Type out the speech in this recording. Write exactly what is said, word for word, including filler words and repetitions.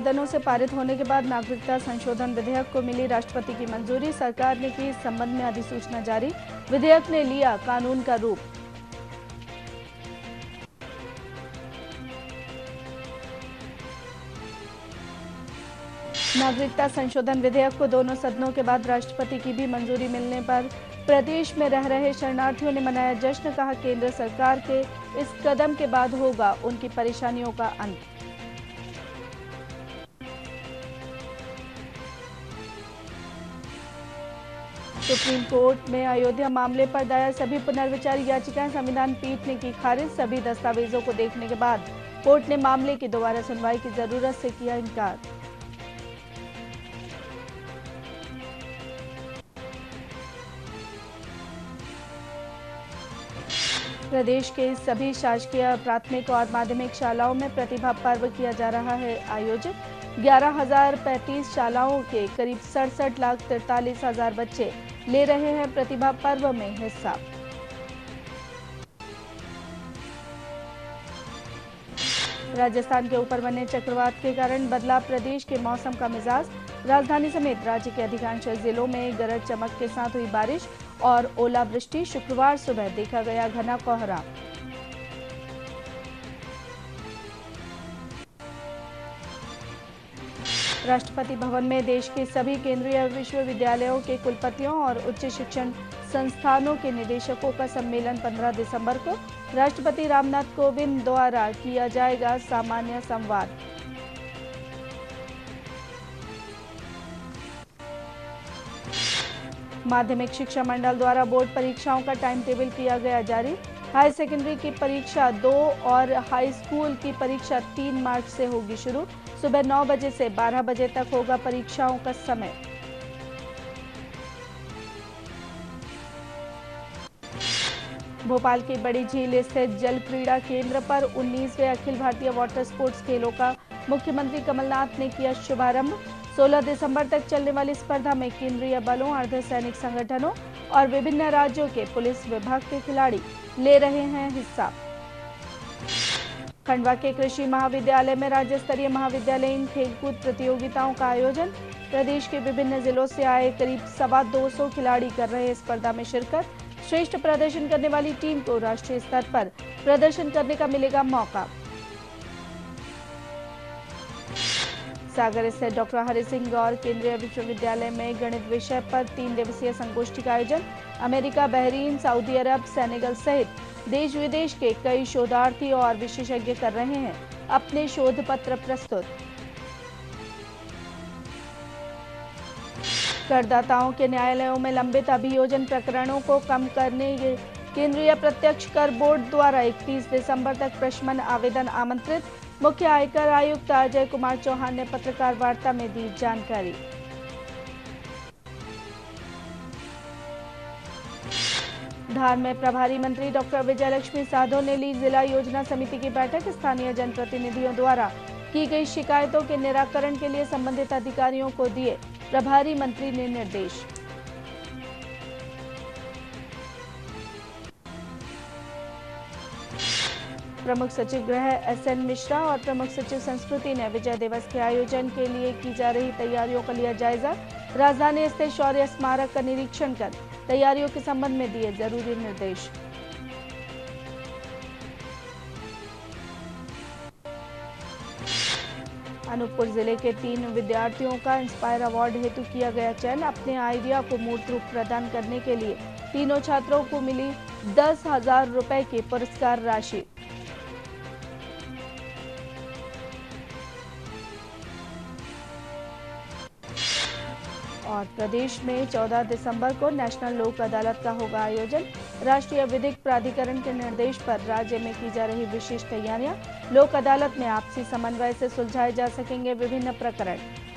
सदनों से पारित होने के बाद नागरिकता संशोधन विधेयक को मिली राष्ट्रपति की मंजूरी। सरकार ने की इस संबंध में अधिसूचना जारी। विधेयक ने लिया कानून का रूप। नागरिकता संशोधन विधेयक को दोनों सदनों के बाद राष्ट्रपति की भी मंजूरी मिलने पर प्रदेश में रह रहे शरणार्थियों ने मनाया जश्न। कहा, केंद्र सरकार के इस कदम के बाद होगा उनकी परेशानियों का अंत। सुप्रीम कोर्ट में अयोध्या मामले पर दायर सभी पुनर्विचार याचिकाएं संविधान पीठ ने की खारिज। सभी दस्तावेजों को देखने के बाद कोर्ट ने मामले की दोबारा सुनवाई की जरूरत से किया इनकार। प्रदेश के सभी शासकीय प्राथमिक और माध्यमिक शालाओं में प्रतिभा पर्व किया जा रहा है आयोजित। ग्यारह हजार पैंतीस शालाओं के करीब सड़सठ लाख तिरतालीस हजार बच्चे ले रहे हैं प्रतिभा पर्व में हिस्सा। राजस्थान के ऊपर बने चक्रवात के कारण बदला प्रदेश के मौसम का मिजाज। राजधानी समेत राज्य के अधिकांश जिलों में गरज चमक के साथ हुई बारिश और ओलावृष्टि। शुक्रवार सुबह देखा गया घना कोहरा। राष्ट्रपति भवन में देश के सभी केंद्रीय विश्वविद्यालयों के कुलपतियों और उच्च शिक्षण संस्थानों के निदेशकों का सम्मेलन पंद्रह दिसंबर को राष्ट्रपति रामनाथ कोविंद द्वारा किया जाएगा सामान्य संवाद। माध्यमिक शिक्षा मंडल द्वारा बोर्ड परीक्षाओं का टाइम टेबल किया गया जारी। हाई सेकेंडरी की परीक्षा दो और हाई स्कूल की परीक्षा तीन मार्च से होगी शुरू। सुबह नौ बजे से बारह बजे तक होगा परीक्षाओं का समय। भोपाल की बड़ी झील स्थित जल क्रीड़ा केंद्र पर उन्नीसवें अखिल भारतीय वाटर स्पोर्ट्स खेलों का मुख्यमंत्री कमलनाथ ने किया शुभारंभ। सोलह दिसंबर तक चलने वाली स्पर्धा में केंद्रीय बलों, अर्धसैनिक संगठनों और विभिन्न राज्यों के पुलिस विभाग के खिलाड़ी ले रहे हैं हिस्सा। खंडवा के कृषि महाविद्यालय में राज्य स्तरीय महाविद्यालयीन खेलकूद प्रतियोगिताओं का आयोजन। प्रदेश के विभिन्न जिलों से आए करीब सवा दो सौ खिलाड़ी कर रहे स्पर्धा में शिरकत। श्रेष्ठ प्रदर्शन करने वाली टीम को राष्ट्रीय स्तर पर प्रदर्शन करने का मिलेगा मौका। सागर स्थित डॉक्टर हरि सिंह गौर केंद्रीय विश्वविद्यालय में गणित विषय पर तीन दिवसीय संगोष्ठी का आयोजन। America, Bahrain, Saudi Arab, Senegal सहित देश विदेश के कई शोधार्थी और विशेषज्ञ कर रहे हैं अपने शोध पत्र प्रस्तुत। करदाताओं के न्यायालयों में लंबित अभियोजन प्रकरणों को कम करने केंद्रीय प्रत्यक्ष कर बोर्ड द्वारा इकतीस दिसंबर तक प्रशमन आवेदन आमंत्रित। मुख्य आयकर आयुक्त अजय कुमार चौहान ने पत्रकार वार्ता में दी जानकारी। धार में प्रभारी मंत्री डॉक्टर विजयलक्ष्मी साधो ने ली जिला योजना समिति की बैठक। स्थानीय जनप्रतिनिधियों द्वारा की गई शिकायतों के निराकरण के लिए संबंधित अधिकारियों को दिए प्रभारी मंत्री ने निर्देश। प्रमुख सचिव गृह एस एन मिश्रा और प्रमुख सचिव संस्कृति ने विजय दिवस के आयोजन के लिए की जा रही तैयारियों का लिया जायजा। राजधानी स्थित शौर्य स्मारक का निरीक्षण कर तैयारियों के संबंध में दिए जरूरी निर्देश। अनूपपुर जिले के तीन विद्यार्थियों का इंस्पायर अवार्ड हेतु किया गया चयन। अपने आइडिया को मूर्त रूप प्रदान करने के लिए तीनों छात्रों को मिली दस हजार रुपए की पुरस्कार राशि। और प्रदेश में चौदह दिसंबर को नेशनल लोक अदालत का होगा आयोजन। राष्ट्रीय विधिक प्राधिकरण के निर्देश पर राज्य में की जा रही विशेष तैयारियां। लोक अदालत में आपसी समन्वय से सुलझाए जा सकेंगे विभिन्न प्रकरण।